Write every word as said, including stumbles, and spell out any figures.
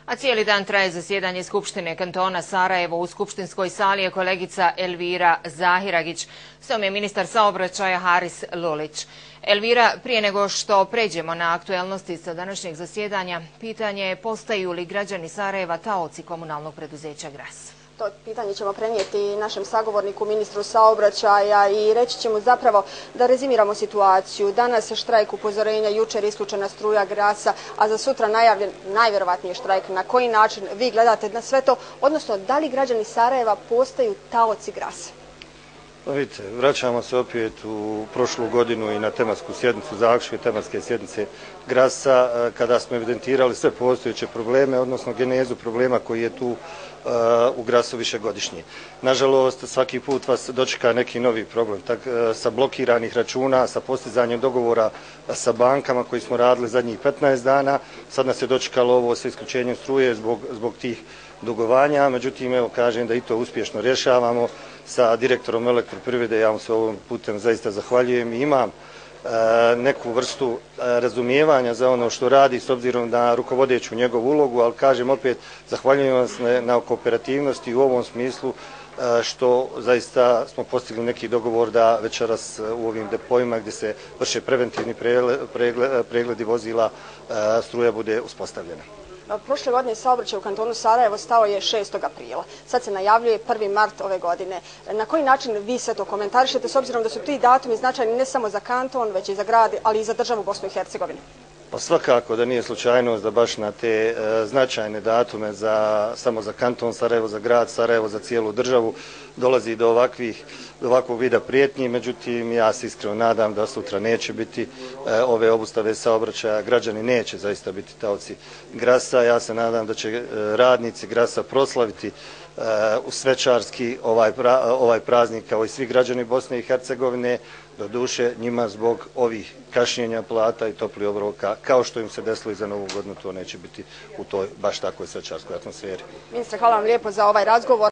A cijeli dan traje zasjedanje Skupštine kantona Sarajevo. U skupštinskoj sali je kolegica Elvira Zahiragić. S tom je ministar saobraćaja Haris Lulić. Elvira, prije nego što pređemo na aktuelnosti sa današnjeg zasjedanja, pitanje je postaju li građani Sarajeva taoci komunalnog preduzeća Gras? To pitanje ćemo prenijeti našem sagovorniku, ministru saobraćaja, i reći ćemo zapravo da rezimiramo situaciju. Danas je štrajk upozorenja, jučer isključena struja Grasa, a za sutra najavljen najvjerovatniji štrajk. Na koji način vi gledate na sve to, odnosno da li građani Sarajeva postaju taoci Grasa? Pa vidite, vraćamo se opet u prošlu godinu i na tematsku sjednicu, zaključke tematske sjednice Grasa, kada smo evidentirali sve postojeće probleme, odnosno genezu problema koji je tu u Grasu višegodišnji. Nažalost, svaki put vas dočeka neki novi problem. Tak, sa blokiranih računa, sa postizanjem dogovora sa bankama koji smo radili zadnjih petnaest dana, sad nas je dočekalo ovo sa isključenjem struje zbog, zbog tih dugovanja. Međutim, evo kažem da i to uspješno rješavamo sa direktorom Elektroprivrede. Ja mu se ovom putem zaista zahvaljujem i imam neku vrstu razumijevanja za ono što radi s obzirom na rukovodeću njegovu ulogu, ali kažem opet zahvaljujem vas na kooperativnosti u ovom smislu što zaista smo postigli neki dogovor da večeras u ovim depojima gdje se vrše preventivni pregledi vozila struja bude uspostavljena. Prošle godine saobraćaj u kantonu Sarajevo stao je šestog aprila. Sad se najavljuje prvi mart ove godine. Na koji način vi sve to komentarišete s obzirom da su ti datumi značajni ne samo za kanton, već i za grad, ali i za državu Bosnu i Hercegovinu? Pa svakako da nije slučajnost da baš na te e, značajne datume za, samo za kanton Sarajevo, za grad Sarajevo, za cijelu državu dolazi do ovakvih, do ovakvog vida prijetnji. Međutim, ja se iskreno nadam da sutra neće biti e, ove obustave saobraćaja. Građani neće zaista biti taoci Grasa. Ja se nadam da će e, radnici Grasa proslaviti e, u svečarski ovaj, pra, ovaj praznik kao i svi građani Bosne i Hercegovine. Doduše, njima zbog ovih kašnjenja plata i toplih obroka, kao što im se desilo i za Novu godinu, to neće biti u toj baš takvoj svečarskoj atmosferi. Ministre, hvala vam lijepo za ovaj razgovor.